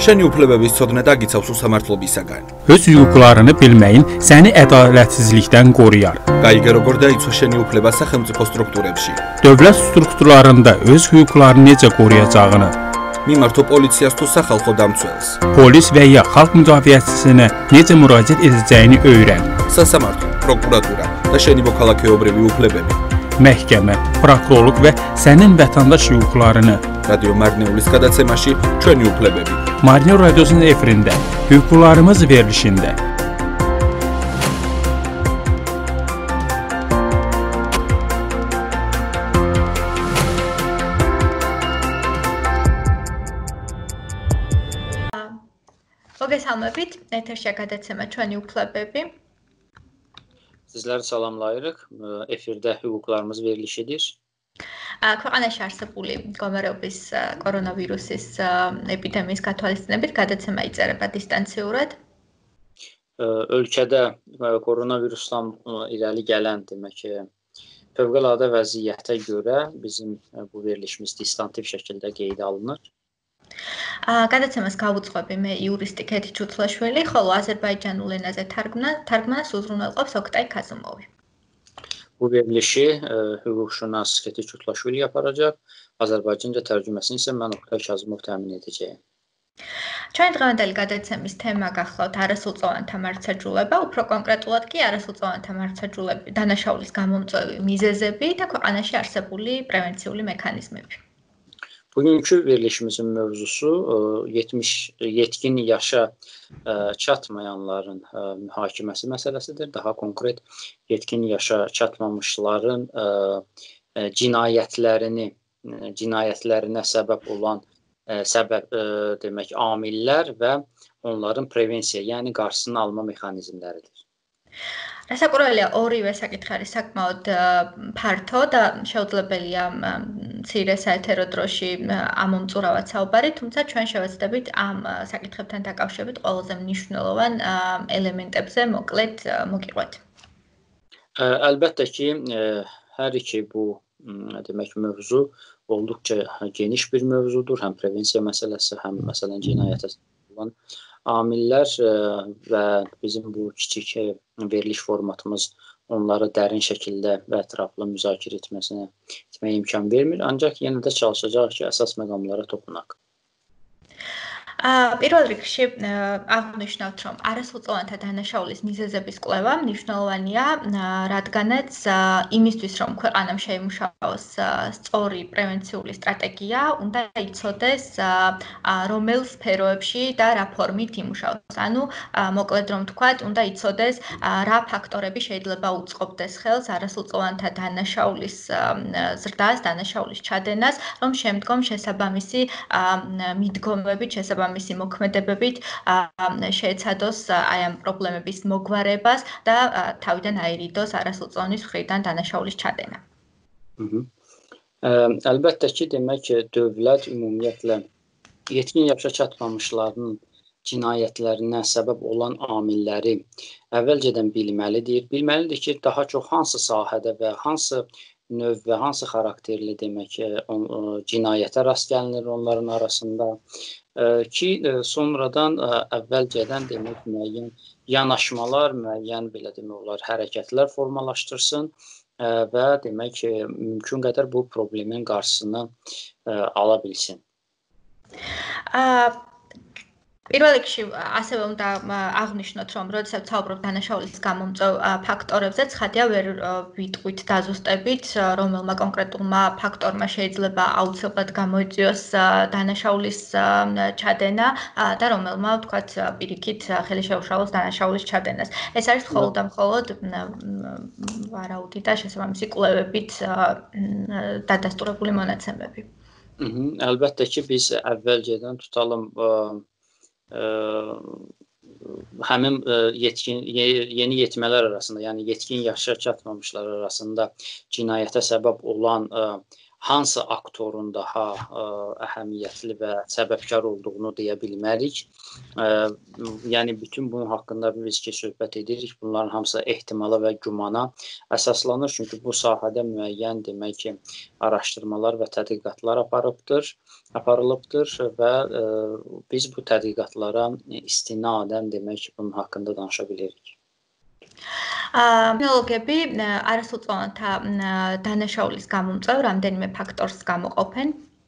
შენი უფლებების ცოდნა დაგიცავს უსამართლობისაგან. Öz hüquqlarını bilməyin səni ədalətsizlikdən qoruyar. გაიგე როგორ დაიცვა შენი უფლება სახელმწიფო სტრუქტურებში. Dövlət strukturlarında öz hüquqlarını necə qoruyacağını. მიმართო პოლიციას თუ სახალხო დამცველს. Polis və ya xalq müdafiəçisinə necə müraciət edəcəyini öyrən. სასამართლო, პროკურატურა და შენი მოქალაქეობრივი უფლებები. Məhkəmə, prokurorluq və sənin vətəndaş hüquqlarını. რადიო მარნეულის გადაცემაში ჩვენი უფლებები. Marneu radiosunun efirində, hüquqlarımız verilişində. მოგესალმებით, ეთერშია გადაცემა ჩვენი უფლებები. Sizləri salamlayırıq. Efirdə hüquqlarımız verilişidir. ქვეყანაში არსებული მდგომარეობის კორონავირუსის ეპიდემიის გათვალისწინებით გადაცემა იწერება დისტანციურად. Ölkədə koronavirusdan irəli gələn demək ki, fövqəladə vəziyyətə görə bizim bu verilişimiz distantiv şəkildə qeydə alınır. გადაცემას გავუძღვები მე იურისტი ქეთი ჩუთლაშვილი, ხოლო აზერბაიჯანულ ენაზე თარგმანას უზრუნველყოფს Oktay Kazımov. Bu verilişi hüquqşünas Keti Çutlaşvili yapacaq. Azərbaycanca tərcüməsini isə mən Oktay Kazımov təmin edəcəyəm. Ჩვენი დღევანდელი გადაცემის თემა გახლავთ არასრულწლოვანთა მართლმსაჯულება, უფრო კონკრეტულად კი არასრულწლოვანთა მართლმსაჯულების დანაშაულის გამომწვევი mizezები და ქვეყანაში არსებული პრევენციული მექანიზმები. Bugünkü verilişimizin mövzusu yetkin yaşa çatmayanların mühakiməsi məsələsidir. Daha konkret, yetkin yaşa çatmamışların cinayətlərinə səbəb olan demək amillər və onların prevensiya, yəni qarşısını alma mexanizmləridir. რასაკვირველია ორივე საკითხი არის საკმაოდ ფართო და შეუძლებელია მცირე საეთერო დროში ამომწურავად საუბარი, თუმცა ჩვენ შევეცდებით ამ საკითხებთან დაკავშირებით ყველაზე მნიშვნელოვან ელემენტებზე მოკლედ მოგიყვეთ. Əlbəttə ki, hər iki bu demək mövzu olduqca geniş bir mövzudur. Həm prevensiya məsələsi, həm məsələn cinayətə olan amillər və bizim bu kiçik veriliş formatımız onları dərin şəkildə və ətraflı müzakirə etməyə imkan vermir. Ancaq yenə də çalışacağıq ki, əsas məqamlara toxunaq. პირველ რიგში აღვნიშნავთ, რომ არასრულწლოვანთა დანაშაულის მიზეზების კვლევა მნიშვნელოვანია, რადგანაც იმისთვის, რომ ქვეყანამ შეიმუშაოს სწორი პრევენციული სტრატეგია, უნდა იცოდეს, რომელ სფეროებში და რა ფორმით იმუშაოს. ანუ, მოკლედ რომ ვთქვათ, უნდა იცოდეს, რა ფაქტორები შეიძლება უწყობდეს ხელს არასრულწლოვანთა დანაშაულის ზრდას, დანაშაულის ჩადენას, რომ შემდგომ შესაბამისი მიდგომებით, შესაბამისი მოქმედებებით შეეცადოს აი ამ პრობლემების მოგვარებას და თავიდან აირიდოს არასრულწლოვანის მხრიდან დანაშაულის ჩადენა. Əlbəttə ki, demək dövlət ümumiyyətlə yetkin yaşa çatmamışların cinayətlərinə səbəb olan amilləri əvvəlcədən bilməlidir. Bilməlidir ki, daha çox hansı sahədə və hansı növ və hansı xarakterli demək cinayətə rast gəlinir onların arasında ki, sonradan əvvəlcədən demək müəyyən yanaşmalar, müəyyən belə demək olar hərəkətlər formalaşdırsın və demək mümkün qədər bu problemin qarşısını ala bilsin. პირველ რიგში ასევე უნდა აღვნიშნოთ, რომ როდესაც ვსაუბრობთ დანაშაულის გამომწვევ ფაქტორებზე, ცხადია ვერ ვიტყვით დაზუსტებით, რომელმა კონკრეტულმა ფაქტორმა შეიძლება აუცილებლად გამოიწვიოს დანაშაულის ჩადენა და რომელმა, ვთქვათ, პირიქით ხელი შეუშალოს დანაშაულის ჩადენას. ეს არის მხოლოდ და მხოლოდ ვარაუდი და შესაბამისი კვლევებით დადასტურებული მონაცემები. Əlbəttə ki, biz əvvəlcədən tutalım həmin yeni yetmələr arasında, yəni yetkin yaşa çatmamışlar arasında cinayətə səbəb olan hansı aktorun daha əhəmiyyətli və səbəbkar olduğunu deyə bilmərik. Yəni bütün bunun haqqında biz ki söhbət edirik. Bunların hamısı ehtimala və gümana əsaslanır. Çünki bu sahədə müəyyən demək ki, araşdırmalar və tədqiqatlar aparılıbdır və biz bu tədqiqatlara istinadən demək ki, bunun haqqında danışa bilirik. კრიმინოლოგები არასრულწლოვანთა დანაშაულის გამომწვევ რამდენიმე ფაქტორს გამოყოფენ.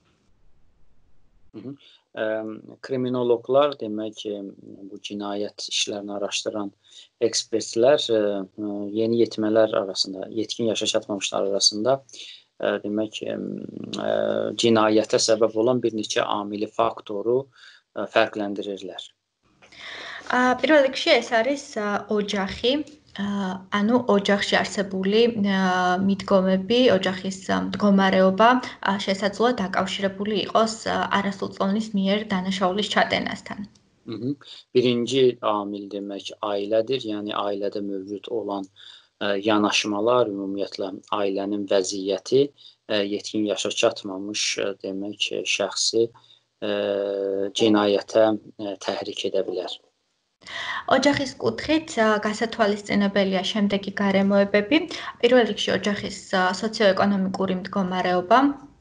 Kriminoloqlar demək ki, bu cinayət işlərini araşdıran ekspertlər yeniyetmələr arasında, yetkin yaşa çatmamışlar arasında demək ki, cinayətə səbəb olan bir neçə amili faktoru fərqləndirirlər. პირველ რიგში ეს არის ოჯახი, ანუ ოჯახში არსებული მიდგომები, ოჯახის მდგომარეობა შესაძლოა დაკავშირებული იყოს არასრულწლოვნის მიერ დანაშაულის çadənასთან. Birinci amil demək ailədir, yəni ailədə mövcud olan yanaşmalar, ümumiyyətlə ailənin vəziyyəti yetkin yaşa çatmamış demək şəxsi cinayətə təhrik edə bilər. ოჯახის კუთხით გასათვალისწინებელია შემდეგი გარემოებები. პირველ რიგში ოჯახის სოციოეკონომიკური მდგომარეობა.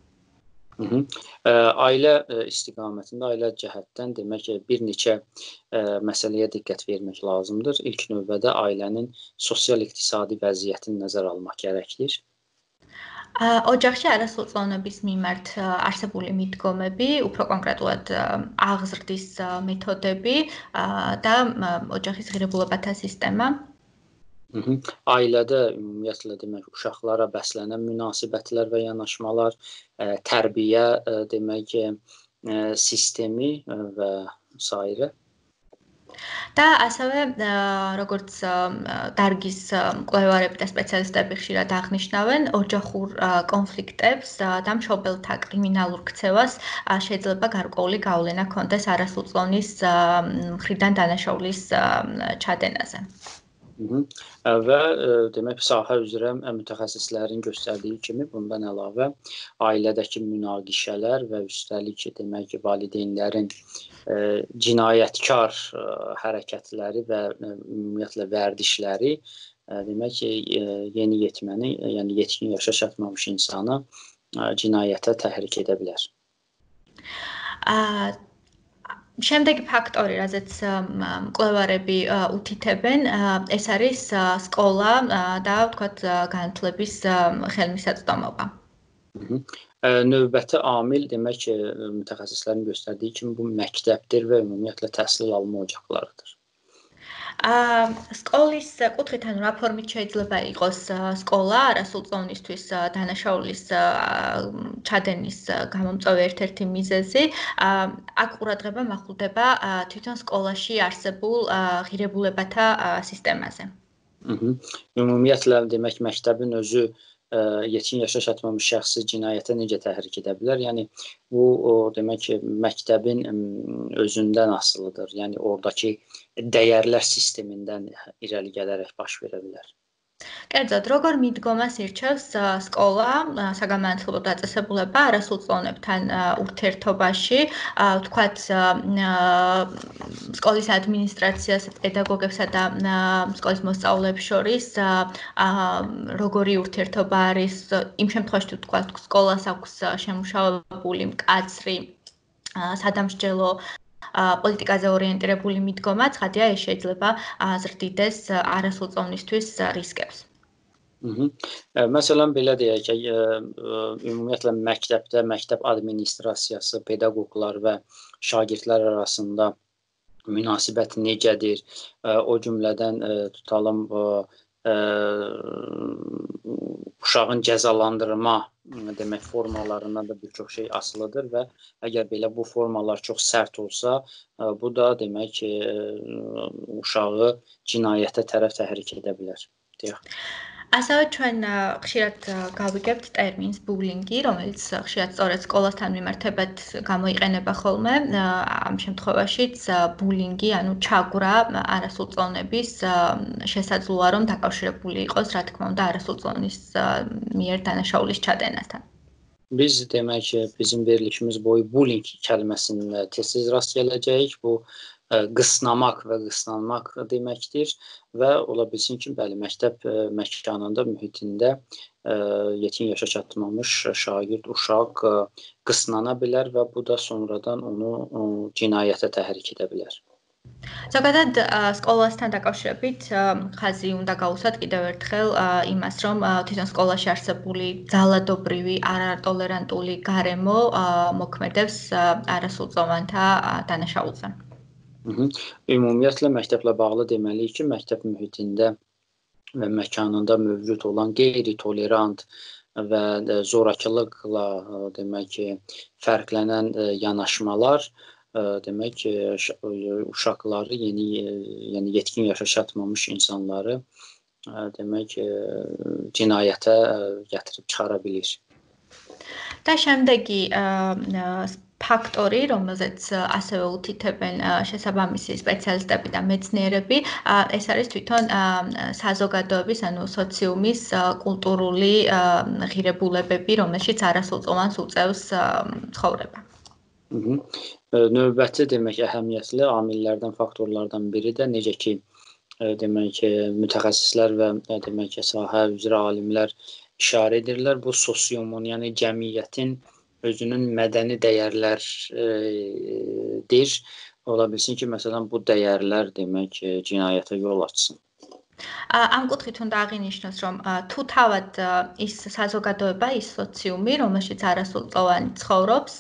Ailə istiqamətində, ailə cəhətdən demək ki, bir neçə məsələyə diqqət vermək lazımdır. İlk növbədə ailənin sosial-iqtisadi vəziyyətini nəzərə almaq gərəkdir. ოჯახში არასრულწლოვნების მიმართ არსებული მიდგომები, უფრო კონკრეტულად აღზრდის მეთოდები და ოჯახის ღირებულებათა სისტემა. Ailədə ümumiyyətlə demək uşaqlara bəslənən münasibətlər və yanaşmalar, tərbiyə demək sistemi və s. და ასევე როგორც დარგის მკვლევარები და სპეციალისტები ხშირად აღნიშნავენ, ოჯახურ კონფლიქტებს და მშობელთა კრიმინალურ ქცევას შეიძლება გარკვეული გავლენა ჰქონდეს არასრულწლოვნის მხრიდან დანაშაულის çadənაზე. Və demək sahə üzrə mütəxəssislərin göstərdiyi kimi bundan əlavə ailədəki münaqişələr və üstəlik demək ki, valideynlərin cinayətkar hərəkətləri və ümumiyyətlə vərdişləri demək ki, yeniyetməni, yəni yetkin yaşa çatmamış insanı cinayətə təhrik edə bilər. შემდეგი ფაქტორი, რაზეც მკვლევარები უთითებენ, ეს არის სკოლა და ვთქვათ განათლების ხელმისაწვდომობა. Növbəti amil demək ki, mütəxəssislərin göstərdiyi kimi bu məktəbdir və ümumiyyətlə təhsil alma ocaqlarıdır. სკოლის კუთხით, ანუ რა ფორმით შეიძლება იყოს სკოლა არასრულწლოვნისთვის დანაშაულის ჩადენის გამომწვევი ერთ-ერთი მიზეზი, აქ ყურადღება მახვილდება თვითონ სკოლაში არსებულ ღირებულებათა სისტემაზე. Ümumiyyətlə demək məktəbin özü yetkin yaşa çatmamış şəxsi cinayətə necə təhrik edə bilər? Yəni bu demək ki, məktəbin özündən asılıdır. Yəni oradakı dəyərlər sistemindən irəli gələrək baş verə bilər. კერძოდ, როგორ მიდგომას ირჩევს სკოლა, საგამანათლებლო დაწესებულება არასრულწლოვნებთან ურთიერთობაში, ვთქვათ, სკოლის ადმინისტრაციას, პედაგოგებსა და სკოლის მოსწავლეებს შორის როგორი ურთიერთობა არის, იმ შემთხვევაში თუ ვთქვათ, სკოლას აქვს შემუშავებული მკაცრი სადამსჯელო პოლიტიკაზე ორიენტირებული მიდგომა, ცხადია, ეს შეიძლება აზრდიდეს არასრულწლოვნისთვის რისკებს. Məsələn, belə deyək ki, ümumiyyətlə məktəbdə məktəb administrasiyası, pedaqoqlar və şagirdlər arasında münasibət necədir? O cümlədən tutalım uşağın cəzalandırma demək formalarından da bir çox şey asılıdır və əgər belə bu formalar çox sərt olsa, bu da demək ki, uşağı cinayətə tərəf təhrik edə bilər. deyək. ასევე ჩვენ ხშირად გავიგებთ ტერმინს ბულინგი, რომელიც ხშირად სწორედ სკოლასთან მიმართებად გამოიყენება ხოლმე. ამ შემთხვევაშიც ბულინგი, ანუ ჩაგვრა არასრულწლოვნების შესაძლოა რომ დაკავშირებული იყოს, რა თქმა უნდა, არასრულწლოვნის მიერ დანაშაულის ჩადენასთან. Biz demək ki, bizim verilişimiz boyu bullying kəlməsinə tez-tez rast gələcəyik. Bu qısnamaq və qısnanmaq deməkdir və ola bilsin ki, bəli, məktəb məkanında, mühitində yetkin yaşa çatmamış şagird, uşaq qısnana bilər və bu da sonradan onu cinayətə təhrik edə bilər. ზოგადად სკოლასთან დაკავშირებით ხაზი უნდა გაუსვათ კიდევ ერთხელ იმას, რომ თვითონ სკოლაში არსებული ძალადობრივი არატოლერანტული გარემო მოქმედებს არასრულწლოვანთა დანაშაულზე. Ümumiyyətlə məktəblə bağlı deməliyik ki, məktəb mühitində və məkanında mövcud olan qeyri-tolerant və zorakılıqla demək ki, fərqlənən yanaşmalar demək ki, uşaqları, yəni yetkin yaşa çatmamış insanları demək ki, cinayətə gətirib çıxara bilir. და შემდეგი ფაქტორი, რომელზეც ასევე უთითებენ შესაბამისი სპეციალისტები და მეცნიერები, ეს არის თვითონ საზოგადოების, ანუ სოციუმის კულტურული ღირებულებები, რომელშიც არასრულწლოვანს უწევს ცხოვრება. Növbəti demək əhəmiyyətli amillərdən, faktorlardan biri də necə ki, demək ki, mütəxəssislər və demək ki, sahə üzrə alimlər işarə edirlər. Bu sosiumun, yəni cəmiyyətin özünün mədəni dəyərlərdir. Ola bilsin ki, məsələn, bu dəyərlər demək cinayətə yol açsın. ამ კუთხით უნდა აღინიშნოს, რომ თუ თავად ის საზოგადოება, ის სოციუმი, რომელშიც არასრულწლოვანი ცხოვრობს,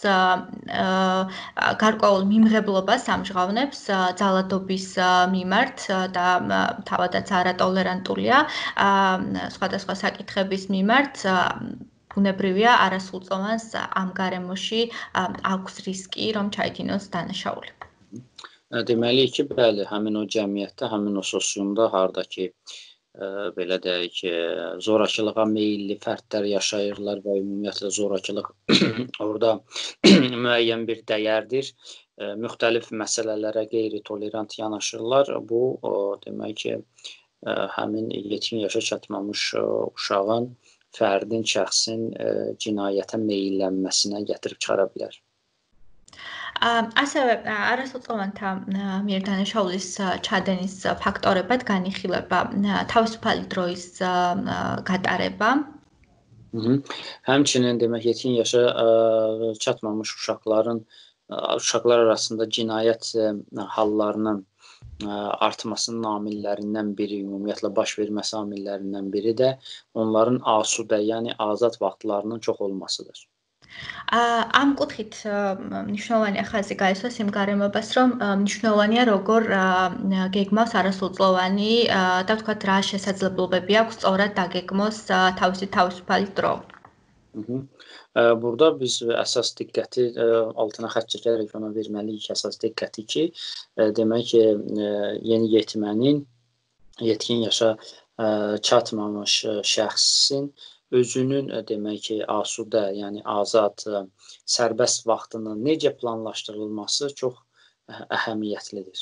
გარკვეულ მიმღებლობას ამჟღავნებს ძალადობის მიმართ და თავადაც არატოლერანტულია სხვადასხვა საკითხების მიმართ, ბუნებრივია არასრულწლოვანს ამ გარემოში აქვს რისკი, რომ ჩაიდინოს დანაშაული. Deməliyik ki, bəli, həmin o cəmiyyətdə, həmin o sosiumda, harda ki, belə deyək ki, zorakılığa meyilli fərdlər yaşayırlar və ümumiyyətlə zorakılıq orada müəyyən bir dəyərdir. Müxtəlif məsələlərə qeyri-tolerant yanaşırlar. Bu, demək ki, həmin yetkin yaşa çatmamış uşağın, fərdin, şəxsin cinayətə meyillənməsinə gətirib çıxara bilər. ასევე არასრულწლოვანთა მიერ დანაშაულის ჩადენის ფაქტორებად განიხილება თავისუფალი დროის გატარება. Həmçinin demək yetkin yaşa çatmamış uşaqlar arasında cinayət hallarının artmasının amillərindən biri, ümumiyyətlə baş verməsi amillərindən biri də onların asudə, yəni azad vaxtlarının çox olmasıdır. ამ კუთხით მნიშვნელოვანია ხაზი გაისვას იმ გარემოებას, რომ მნიშვნელოვანია როგორ გეგმავს არასრულწლოვანი და ვთქვათ რა შესაძლებლობები აქვს სწორად დაგეგმოს თავისი თავისუფალი დრო. Burada biz əsas diqqəti altına xətt çəkərək ona verməliyik əsas diqqəti ki, demək ki, yeniyetmənin yetkin yaşa çatmamış şəxsin özünün demək ki, asudə, yəni azad, sərbəst vaxtının necə planlaşdırılması çox əhəmiyyətlidir.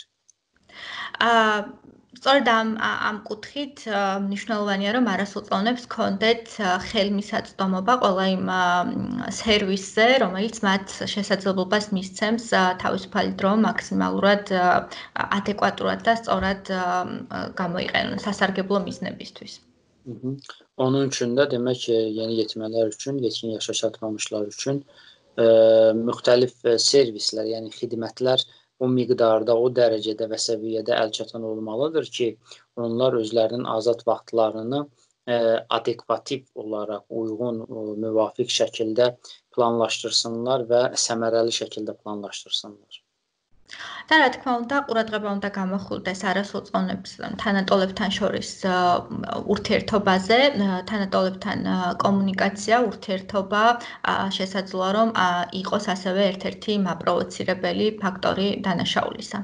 სწორედ ამ კუთხით მნიშვნელოვანია, რომ არასრულწლოვანებს ჰქონდეთ ხელმისაწვდომობა ყველა იმ სერვისზე, რომელიც მათ შესაძლებლობას მისცემს თავისუფალი დრო მაქსიმალურად ადეკვატურად და სწორად გამოიყენონ სასარგებლო მიზნებისთვის. Onun üçün də demək ki, yeniyetmələr üçün, yetkin yaşa çatmamışlar üçün müxtəlif servislər, yəni xidmətlər o miqdarda, o dərəcədə və səviyyədə əlçatan olmalıdır ki, onlar özlərinin azad vaxtlarını adekvativ olaraq, uyğun, müvafiq şəkildə planlaşdırsınlar və səmərəli şəkildə planlaşdırsınlar. და რა თქმა უნდა, ყურადღება უნდა გამოხულდეს არასრულწლოვნების თანატოლებთან შორის ურთიერთობაზე, თანატოლებთან კომუნიკაცია, ურთიერთობა შესაძლოა რომ იყოს ასევე ერთ-ერთი მაპროვოცირებელი ფაქტორი დანაშაულისა.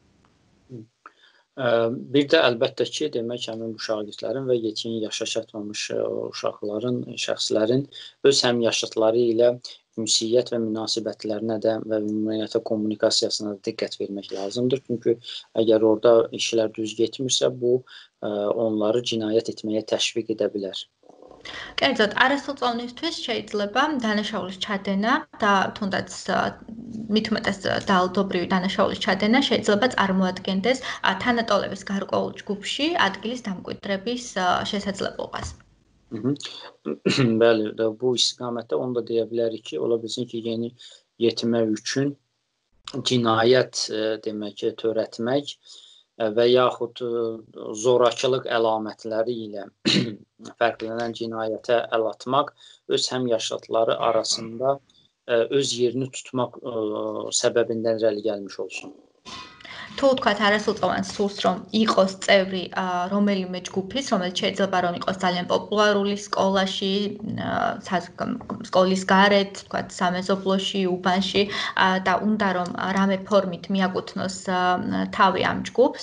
Bir də əlbəttə ki, demək həmin bu şagirdlərin və yetkin yaşa çatmamış uşaqların, şəxslərin öz həmyaşıdları ilə ünsiyyət və münasibətlərinə də və ümumiyyətlə kommunikasiyasına da diqqət vermək lazımdır. Çünki əgər orada işlər düz getmirsə, bu onları cinayət etməyə təşviq edə bilər. კერძოდ, არასრულწლოვანისთვის შეიძლება დანაშაულის ჩადენა და თუნდაც მით უმეტეს დაალდობრივი დანაშაულის ჩადენა შეიძლება წარმოადგენდეს თანატოლების გარკვეულ ჯგუფში ადგილის დამკვიდრების შესაძლებლობას. Bəli, bu istiqamətdə onu da deyə bilərik ki, ola bilsin ki, yeni yetimlər üçün cinayət demək ki, törətmək və yaxud zorakılıq əlamətləri ilə fərqlənən cinayətə əl atmaq öz həmyaşıdları arasında öz yerini tutmaq səbəbindən irəli gəlmiş olsun. თუ თქვათ არასრულწლოვანს სურს რომ იყოს წევრი რომელიმე ჯგუფის, რომელიც შეიძლება რომ იყოს ძალიან პოპულარული სკოლაში, სკოლის გარეთ, თქვათ სამეზობლოში, უბანში და უნდა რომ რამე ფორმით მიაკუთვნოს თავი ამ ჯგუფს.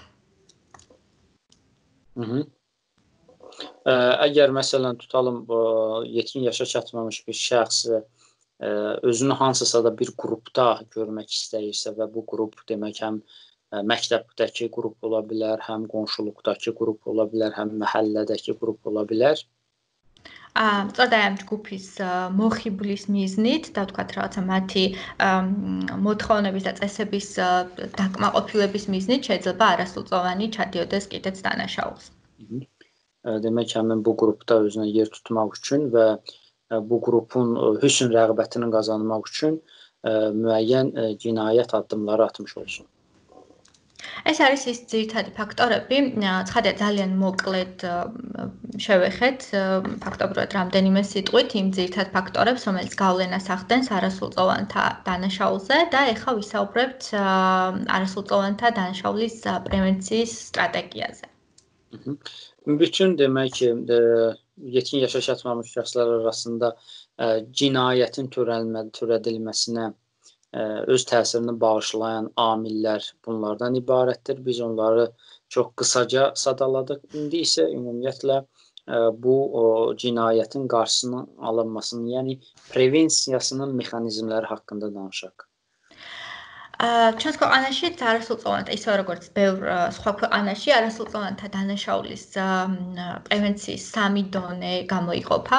Əgər məsələn tutalım yetkin yaşa çatmamış bir şəxs özünü hansısa da bir qrupda görmək istəyirsə və bu qrup demək həm məktəbdəki qrup ola bilər, həm qonşuluqdakı qrup ola bilər, həm məhəllədəki qrup ola bilər. სწორედ ამ ჯგუფის მოხიბლის მიზნით და ვთქვათ რაღაცა მათი მოთხოვნების და წესების დაკმაყოფილების მიზნით შეიძლება არასრულწლოვანი ჩადიოდეს კიდეც დანაშაულს. Demək həmin bu qrupda özünə yer tutmaq üçün və bu qrupun hüsn rəğbətini qazanmaq üçün müəyyən cinayət addımları atmış olsun. ეს არის ის ძირითადი ფაქტორები, ცხადია ძალიან მოკლედ შევეხეთ ფაქტობრივად რამდენიმე სიტყვით იმ ძირითად ფაქტორებს, რომელიც გავლენას ახდენს არასრულწლოვანთა დანაშაულზე და ეხლა ვისაუბრებთ არასრულწლოვანთა დანაშაულის პრევენციის სტრატეგიაზე. Bütün demək ki, yetkin yaşa çatmamış şəxslər arasında cinayətin törədilməsinə öz təsirini bağışlayan amillər bunlardan ibarətdir. Biz onları çox qısaca sadaladıq. İndi isə ümumiyyətlə bu cinayətin qarşısının alınmasının, yəni prevensiyasının mexanizmləri haqqında danışaq. ჩვენს ქვეყანაში არასრულწლოვანთა, ისე როგორც ბევრ სხვა ქვეყანაში, არასრულწლოვანთა დანაშაულის პრევენციის სამი დონე გამოიყოფა.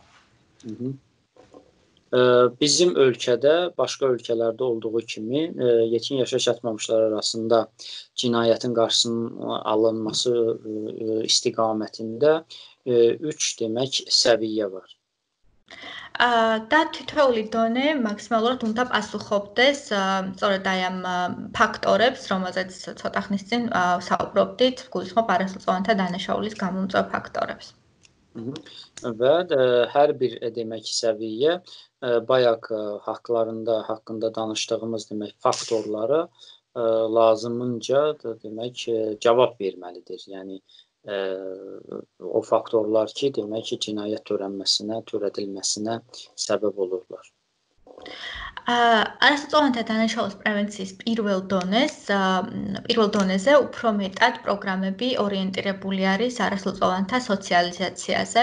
Bizim ölkədə, başqa ölkələrdə olduğu kimi yetkin yaşa çatmamışlar arasında cinayətin qarşısının alınması istiqamətində 3 demək səviyyə var. და თითოეული დონე მაქსიმალურად უნდა პასუხობდეს სწორედ აი ამ ფაქტორებს, რომელზეც ცოტა ხნის წინ საუბრობდით, გულისხმობ არასრულწლოვანთა დანაშაულის გამომწვევ ფაქტორებს. Və hər bir demək səviyyə bayaq haqqında danışdığımız demək faktorları lazımınca demək cavab verməlidir. Yəni o faktorlar ki, demək ki, cinayət törədilməsinə səbəb olurlar. არასრულწლოვანთა დანაშაულის პრევენციის პირველ დონეზე უფრო მეტად პროგრამები ორიენტირებული არის არასრულწლოვანთა სოციალიზაციაზე.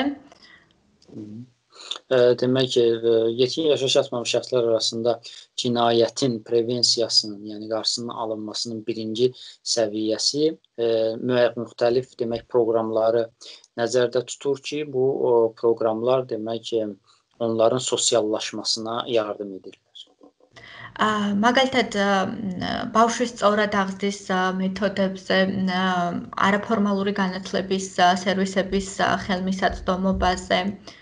Demək ki, yetkin yaşa çatmamış şəxslər arasında cinayətin prevensiyasının, yəni qarşısının alınmasının birinci səviyyəsi müxtəlif demək proqramları nəzərdə tutur ki, bu proqramlar demək ki, onların sosiallaşmasına yardım edirlər. მაგალითად ბავშვის სწორად აღზრდის მეთოდებზე, არაფორმალური განათლების სერვისების ხელმისაწვდომობაზე.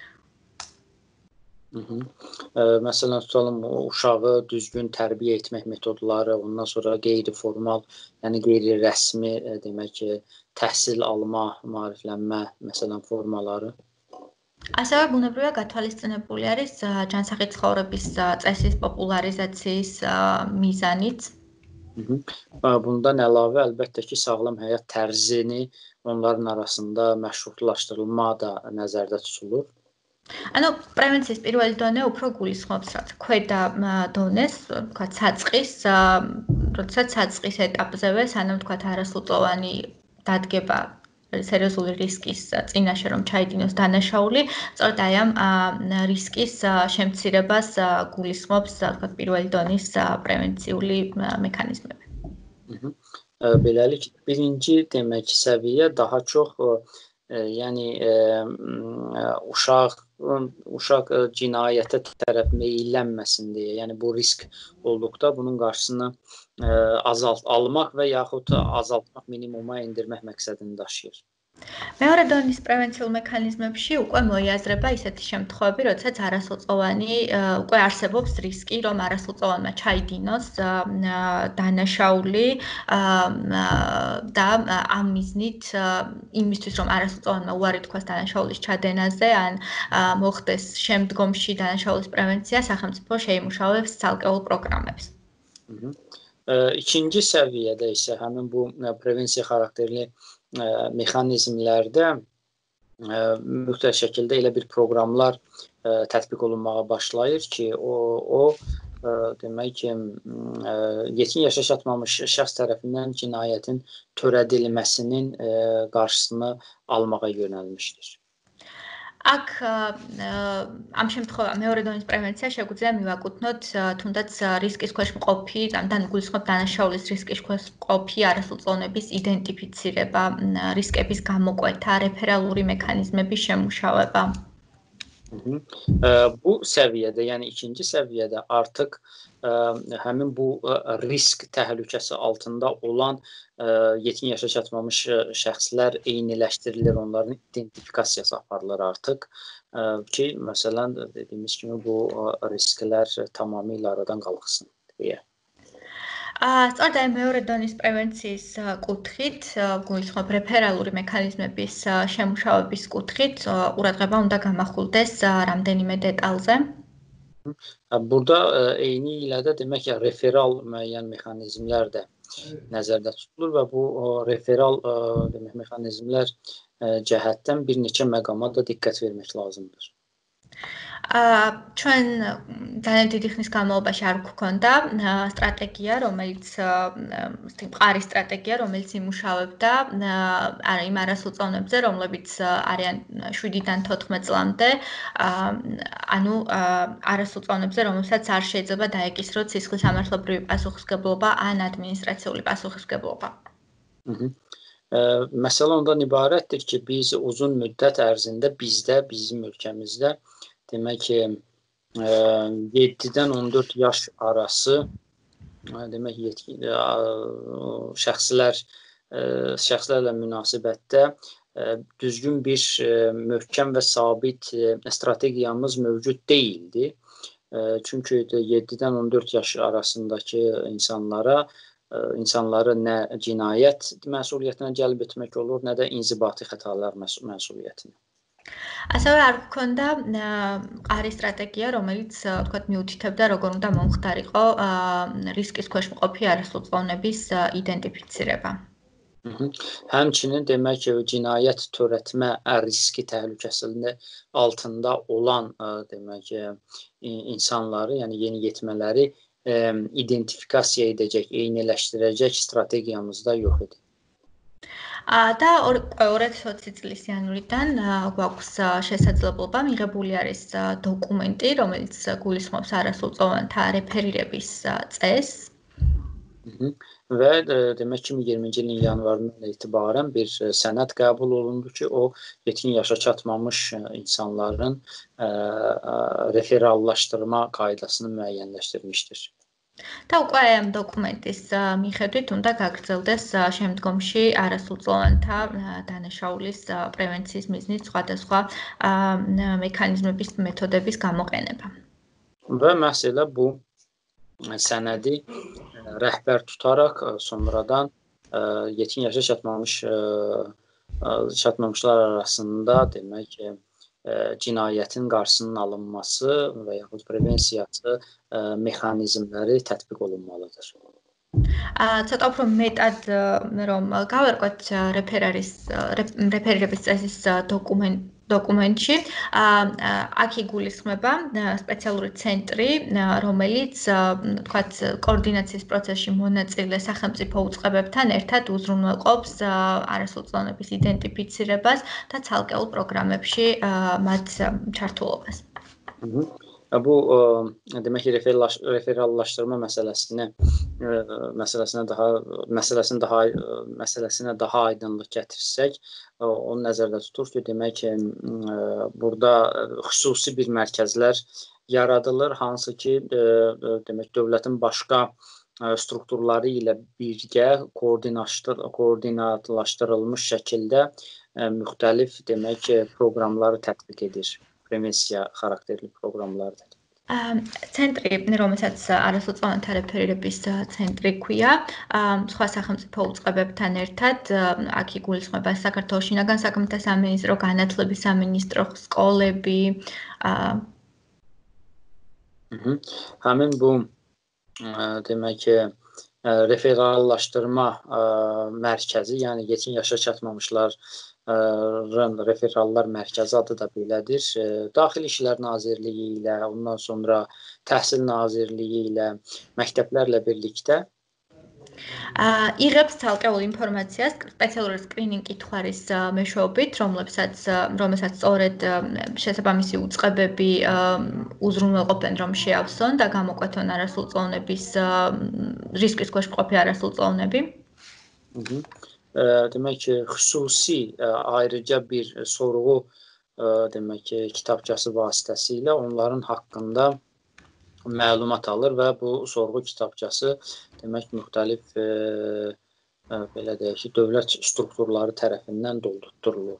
Məsələn, tutalım uşağı düzgün tərbiyə etmək metodları, ondan sonra qeyri-formal, yəni qeyri-rəsmi demək ki, təhsil alma, maariflənmə məsələn formaları. ასევე ბუნებრივია გათვალისწინებული არის ჯანსაღი ცხოვრების წესის პოპულარიზაციის მიზანით. Bundan əlavə əlbəttə ki, sağlam həyat tərzini onların arasında məşruhlaşdırılma da nəzərdə tutulur. ანუ პრევენციის პირველი დონე უფრო გულისხმობს რაც ქვედა დონეს, თქვა საწყის, როდესაც საწყის ეტაპზევე, სანამ თქვა არასრულწლოვანი დადგება სერიოზული რისკის წინაშე რომ ჩაიდინოს დანაშაული, სწორედ აი ამ რისკის შემცირებას გულისხმობს თქვა პირველი დონის პრევენციული მექანიზმები. Beləliklə birinci demək səviyyə daha çox yəni uşaq cinayətə tərəf meyllənməsin deyə, yəni bu risk olduqda bunun qarşısını almaq və yaxud azaltmaq, minimuma endirmək məqsədini daşıyır. მეორე დონის პრევენციულ მექანიზმებში უკვე მოიაზრება ისეთი შემთხვევები, როდესაც არასრულწლოვანი უკვე არსებობს რისკი, რომ არასრულწლოვანმა ჩაიდინოს დანაშაული და ამ მიზნით იმისთვის, რომ არასრულწლოვანმა უარი თქვას დანაშაულის ჩადენაზე, ან მოხდეს შემდგომში დანაშაულის პრევენცია, სახელმწიფო შეიმუშავებს ცალკეულ პროგრამებს. İkinci səviyyədə isə həmin bu prevensiya xarakterli mexanizmlərdə müxtəlif şəkildə elə bir proqramlar tətbiq olunmağa başlayır ki, o demək ki, yetkin yaşa çatmamış şəxs tərəfindən cinayətin törədilməsinin qarşısını almağa yönəlmişdir. აქ ამ შემთხვევაში მეორე დონის პრევენცია შეგვიძლია მივაკუთვნოთ თუნდაც რისკის ქვეშ მყოფი, ამიტომ გულისხმობ დანაშაულის რისკის ქვეშ მყოფი არასრულწლოვნების იდენტიფიცირება, რისკების გამოკვეთა, რეფერალური მექანიზმების შემუშავება. Bu səviyyədə, yəni ikinci səviyyədə artıq həmin bu risk təhlükəsi altında olan yetkin yaşa çatmamış şəxslər eyniləşdirilir, onların identifikasiyası aparılır artıq ki, məsələn, dediyimiz kimi bu risklər tamamilə aradan qalxsın deyə. სწორედ აი მეორე დონის პრევენციის კუთხით, გულისხმობ რეფერალური მექანიზმების შემუშავების კუთხით, ყურადღება უნდა გამახვილდეს რამდენიმე დეტალზე. Burada eyni ilə də demək ki, referal müəyyən mexanizmlər də nəzərdə tutulur və bu referal demək mexanizmlər cəhətdən bir neçə məqama da diqqət vermək lazımdır. ჩვენ ძალიან დიდი ხნის განმავლობაში არ გვქონდა სტრატეგია, რომელიც მყარი სტრატეგია, რომელიც იმუშავებდა იმ არასრულწლოვნებზე, რომლებიც არიან 7-დან 14 წლამდე, ანუ არასრულწლოვნებზე, რომელსაც არ შეიძლება დაეკისროთ სისხლის სამართლებრივი პასუხისმგებლობა ან ადმინისტრაციული პასუხისმგებლობა. Məsələ ondan ibarətdir ki, biz uzun müddət ərzində bizim ölkəmizdə demək ki, 7-dən 14 yaş arası demək şəxslərlə münasibətdə düzgün bir möhkəm və sabit strategiyamız mövcud deyildi. Çünki 7-dən 14 yaş arasındakı insanları nə cinayət məsuliyyətinə cəlb etmək olur, nə də inzibati xətalar məsuliyyətinə. ასევე არ გვქონდა მყარი სტრატეგია, რომელიც თქვათ მიუთითებდა, როგორ უნდა მომხდარიყო რისკის ქვეშ მყოფი არასრულწლოვნების იდენტიფიცირება. Həmçinin demək ki, cinayət törətmə riski təhlükəsinin altında olan demək insanları, yəni yeniyetmələri identifikasiya edəcək, eyniləşdirəcək strategiyamız da yox idi. და 2020 წლის იანვრიდან გვაქვს შესაძლებლობა მიღებული არის დოკუმენტი, რომელიც გულისხმობს არასრულწლოვანთა რეფერირების წესს. Və demək ki, 2020-ci ilin yanvarından etibarən bir sənəd qəbul olundu ki, o yetkin yaşa çatmamış insanların referallaşdırma qaydasını müəyyənləşdirmişdir. და უკვე ამ დოკუმენტის მიხედვით უნდა გაგრძელდეს შემდგომში არასრულწლოვანთა დანაშაულის პრევენციის მიზნით სხვადასხვა მექანიზმების, მეთოდების გამოყენება. Və məhz elə bu sənədi rəhbər tutaraq sonradan yetkin yaşa çatmamışlar arasında demək ki, cinayətin qarşısının alınması və yaxud prevensiyası mexanizmləri tətbiq olunmalıdır. ცოტა უფრო მეტად რომ გავერკვეთ რეფერირების წესის დოკუმენტში, აქ იგულისხმება სპეციალური ცენტრი, რომელიც თქვათ კოორდინაციის პროცესში მონაწილე სახელმწიფო უწყებებთან ერთად უზრუნველყოფს არასრულწლოვნების იდენტიფიცირებას და ცალკეულ პროგრამებში მათ ჩართულობას. Bu demək ki, referallaşdırma məsələsinə daha aydınlıq gətirsək, onu nəzərdə tutur ki, demək ki, burada xüsusi bir mərkəzlər yaradılır, hansı ki, demək dövlətin başqa strukturları ilə birgə koordinatlaşdırılmış şəkildə müxtəlif demək proqramları tətbiq edir. Prevensiya xarakterli proqramları tətbiq. ცენტრი, რომელსაც არასოწლოვანთა რეფერირების ცენტრი ქვია, სხვა სახელმწიფო უწყებებთან ერთად, აქ იგულისხმება საქართველოს შინაგან საქმეთა სამინისტრო, განათლების სამინისტრო, სკოლები. Həmin bu demək ki, referallaşdırma mərkəzi, yəni yetkin yaşa çatmamışların referallar mərkəzi adı da belədir. Daxili İşlər Nazirliyi ilə, ondan sonra Təhsil Nazirliyi ilə, məktəblərlə birlikdə იღებს ცალკეულ ინფორმაციას სპეციალური სკრინინგ კითხვარის მეშვეობით, რომელსაც სწორედ შესაბამისი უწყებები უზრუნველყოფენ, რომ შეავსონ და გამოკვეთონ არასრულწლოვნების რისკის ქვეშ მყოფი არასრულწლოვნები. Demək ki, xüsusi ayrıca bir sorğu demək ki, kitabçası vasitəsilə onların haqqında məlumat alır və bu sorğu kitabçası demək müxtəlif belə deyək ki, dövlət strukturları tərəfindən doldurulur.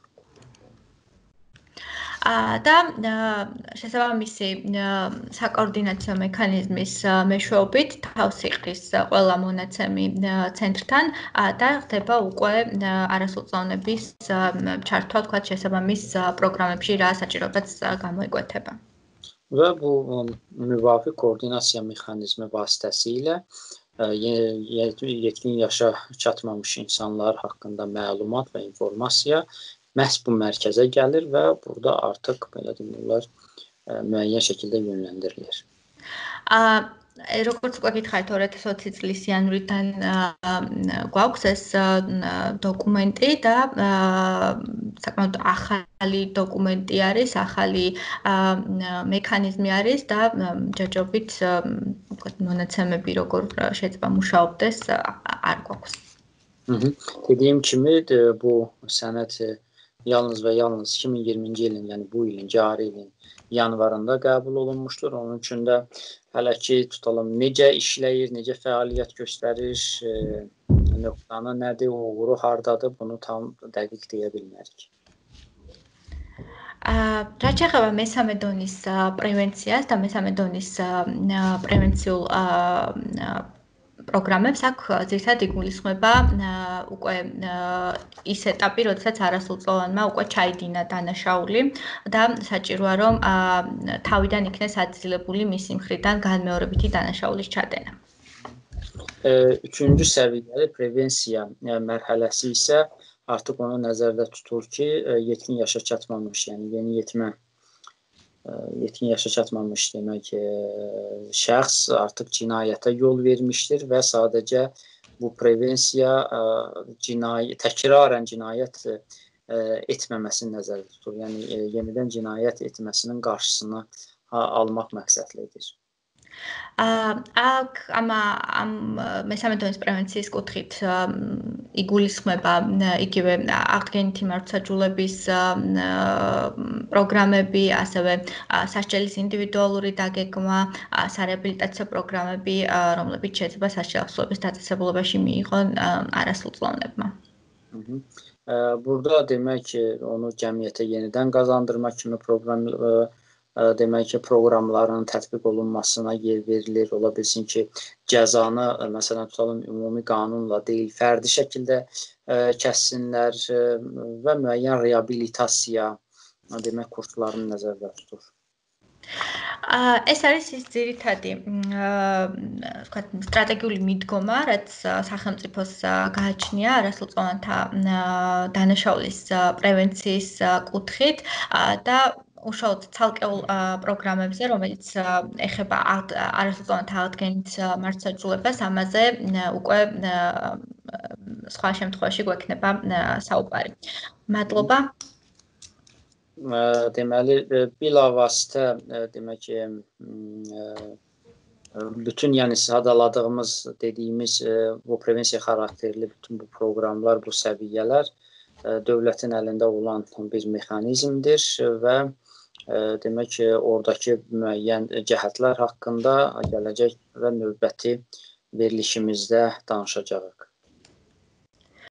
და შესაბამისი საკოორდინაციო მექანიზმის მეშვეობით თავს იყრის ყველა მონაცემი ცენტრთან და ხდება უკვე არასრულწლოვნების ჩართვა, თქვათ, შესაბამის პროგრამებში, რა საჭიროებაც გამოიკვეთება. Və bu müvafiq koordinasiya mexanizmi vasitəsilə yetkin yaşa çatmamış insanlar haqqında məlumat və informasiya məhz bu mərkəzə gəlir və burada artıq belə demirlər müəyyən şəkildə yönləndirilir. როგორც უკვე გითხარით 2020 წლის იანვრიდან გვაქვს ეს დოკუმენტი და საკმაოდ ახალი დოკუმენტი არის, ახალი მექანიზმი არის და ჯერჯერობით მონაცემები როგორ შეიძლება მუშაობდეს არ გვაქვს. Dediyim kimi bu sənəd yalnız və yalnız 2020-ci ilin, yəni bu ilin, cari ilin yanvarında qəbul olunmuşdur. Onun üçün də hələ ki tutalım necə işləyir, necə fəaliyyət göstərir, nöqtanı nədir, uğuru hardadır, bunu tam dəqiq deyə bilmərik. რაც შეეხება მესამე დონის პრევენციას და მესამე დონის პრევენციულ პროგრამებს, აქ ძირითადად იგულისხმება უკვე ის ეტაპი, როდესაც არასრულწლოვანმა უკვე ჩაიდინა დანაშაული და საჭიროა, რომ თავიდან იქნეს აძლებული მისი მხრიდან განმეორებითი დანაშაულის ჩადენა. Üçüncü səviyyəli prevensiya mərhələsi isə artıq onu nəzərdə tutur ki, yetkin yaşa çatmamış, yəni yetkin yaşa çatmamış demək şəxs artıq cinayətə yol vermişdir və sadəcə bu prevensiya təkrarən cinayət etməməsini nəzərdə tutur. Yəni yenidən cinayət etməsinin qarşısını almaq məqsədlidir. აქ ამ მესამე დონის პრევენციის კუთხით იგულისხმება იგივე აღდგენითი მართლმსაჯულების პროგრამები, ასევე სასჯელის ინდივიდუალური დაგეგმა, სარეაბილიტაციო პროგრამები, რომლებიც შეიძლება სასჯელის ახსოვების დაწესებულებაში მიიღონ არასრულწლოვნებმა. Burada demək ki, onu cəmiyyətə yenidən qazandırmaq kimi demək ki, proqramların tətbiq olunmasına yer verilir. Ola bilsin ki, cəzanı, məsələn, tutalım, ümumi qanunla deyil, fərdi şəkildə kəssinlər və müəyyən reabilitasiya demək kurslarını nəzərdə tutur. ეს არის ის ძირითადი სტრატეგიული მიდგომა, რაც სახელმწიფოს გააჩნია არასრულწლოვანთა დანაშაულის პრევენციის კუთხით და უშუალოდ ცალკეულ პროგრამებზე, რომელიც ეხება არასრულწლოვანთა აღდგენით მართლმსაჯულებას, ამაზე უკვე სხვა შემთხვევაში გვექნება საუბარი. მადლობა. deməli bilavasitə demək bütün yəni sadaladığımız, dediyimiz bu prevensiya xarakterli bütün bu proqramlar, bu səviyyələr dövlətin əlində olan bir mexanizmdir və demək ki, oradakı müəyyən cəhətlər haqqında gələcək və növbəti verilişimizdə danışacağıq.